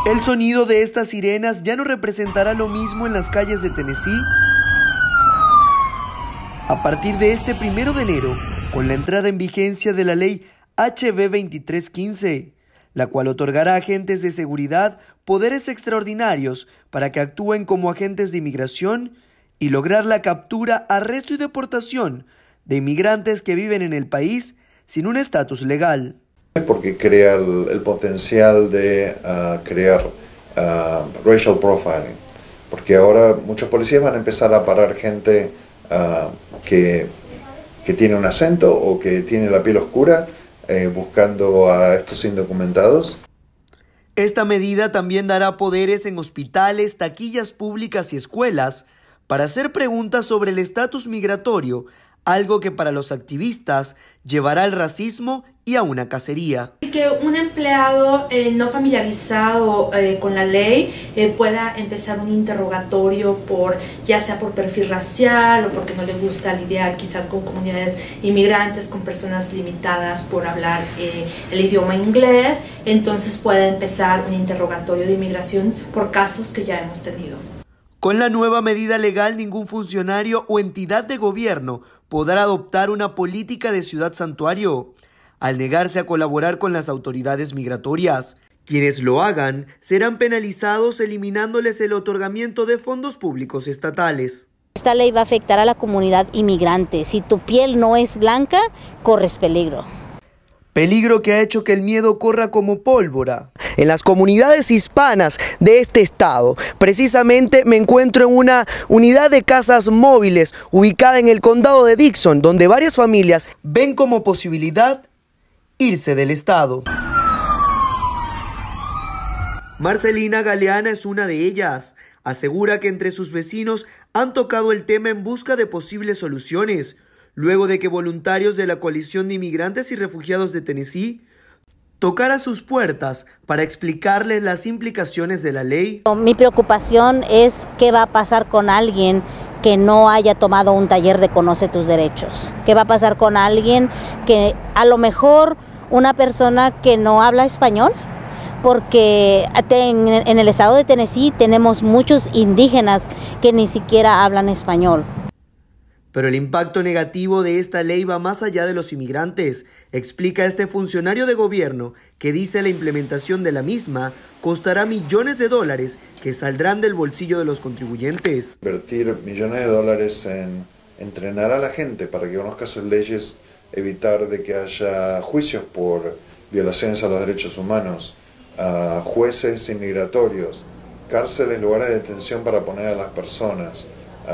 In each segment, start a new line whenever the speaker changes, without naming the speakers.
El sonido de estas sirenas ya no representará lo mismo en las calles de Tennessee. A partir de este 1 de enero, con la entrada en vigencia de la ley HB 2315, la cual otorgará a agentes de seguridad poderes extraordinarios para que actúen como agentes de inmigración y lograr la captura, arresto y deportación de inmigrantes que viven en el país sin un estatus legal.
Porque crea el potencial de crear racial profiling, porque ahora muchos policías van a empezar a parar gente que tiene un acento o que tiene la piel oscura, buscando a estos indocumentados.
Esta medida también dará poderes en hospitales, taquillas públicas y escuelas para hacer preguntas sobre el estatus migratorio, algo que para los activistas llevará al racismo y a una cacería.
Que un empleado no familiarizado con la ley pueda empezar un interrogatorio ya sea por perfil racial o porque no le gusta lidiar quizás con comunidades inmigrantes, con personas limitadas por hablar el idioma inglés, entonces puede empezar un interrogatorio de inmigración por casos que ya hemos tenido.
Con la nueva medida legal, ningún funcionario o entidad de gobierno podrá adoptar una política de ciudad santuario, al negarse a colaborar con las autoridades migratorias. Quienes lo hagan serán penalizados eliminándoles el otorgamiento de fondos públicos estatales.
Esta ley va a afectar a la comunidad inmigrante. Si tu piel no es blanca, corres peligro.
Peligro que ha hecho que el miedo corra como pólvora en las comunidades hispanas de este estado. Precisamente me encuentro en una unidad de casas móviles ubicada en el condado de Dixon, donde varias familias ven como posibilidad irse del estado. Marcelina Galeana es una de ellas. Asegura que entre sus vecinos han tocado el tema en busca de posibles soluciones, luego de que voluntarios de la Coalición de Inmigrantes y Refugiados de Tennessee tocara sus puertas para explicarles las implicaciones de la ley.
Mi preocupación es qué va a pasar con alguien que no haya tomado un taller de Conoce tus Derechos. ¿Qué va a pasar con alguien que a lo mejor una persona que no habla español? Porque en el estado de Tennessee tenemos muchos indígenas que ni siquiera hablan español.
Pero el impacto negativo de esta ley va más allá de los inmigrantes, explica este funcionario de gobierno, que dice la implementación de la misma costará millones de dólares que saldrán del bolsillo de los contribuyentes.
Invertir millones de dólares en entrenar a la gente para que conozca sus leyes, evitar de que haya juicios por violaciones a los derechos humanos, jueces inmigratorios, cárceles, lugares de detención para poner a las personas,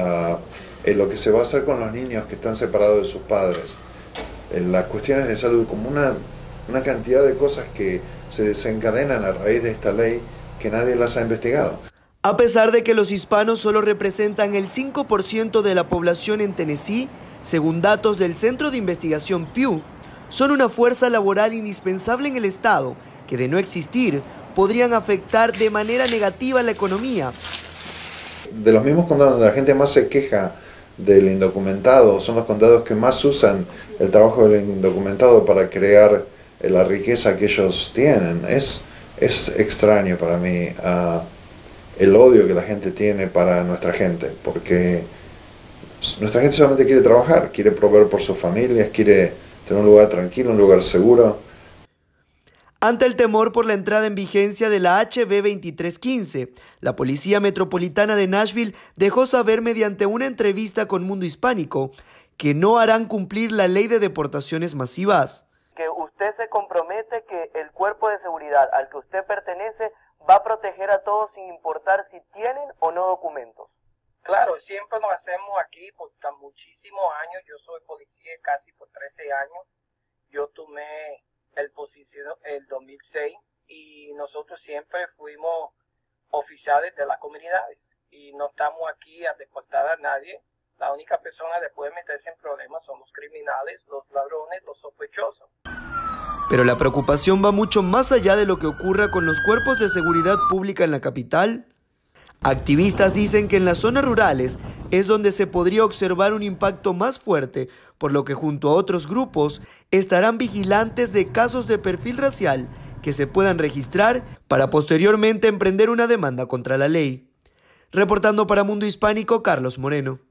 lo que se va a hacer con los niños que están separados de sus padres, las cuestiones de salud, como una cantidad de cosas que se desencadenan a raíz de esta ley que nadie las ha investigado.
A pesar de que los hispanos solo representan el 5% de la población en Tennessee, según datos del Centro de Investigación Pew, son una fuerza laboral indispensable en el estado que, de no existir, podrían afectar de manera negativa la economía.
De los mismos condados donde la gente más se queja del indocumentado, son los condados que más usan el trabajo del indocumentado para crear la riqueza que ellos tienen. Es extraño para mí el odio que la gente tiene para nuestra gente, porque nuestra gente solamente quiere trabajar, quiere proveer por sus familias, quiere tener un lugar tranquilo, un lugar seguro.
Ante el temor por la entrada en vigencia de la HB 2315, la Policía Metropolitana de Nashville dejó saber mediante una entrevista con Mundo Hispánico que no harán cumplir la ley de deportaciones masivas. Que usted se compromete que el cuerpo de seguridad al que usted pertenece va a proteger a todos sin importar si tienen o no documentos.
Claro, siempre lo hacemos aquí por muchísimos años. Yo soy policía casi por 13 años. Yo tomé el posición el 2006 y nosotros siempre fuimos oficiales de las comunidades y no estamos aquí a deportar a nadie. La única persona que puede meterse en problemas son los criminales, los ladrones, los sospechosos.
Pero la preocupación va mucho más allá de lo que ocurra con los cuerpos de seguridad pública en la capital. Activistas dicen que en las zonas rurales es donde se podría observar un impacto más fuerte, por lo que junto a otros grupos estarán vigilantes de casos de perfil racial que se puedan registrar para posteriormente emprender una demanda contra la ley. Reportando para Mundo Hispánico, Carlos Moreno.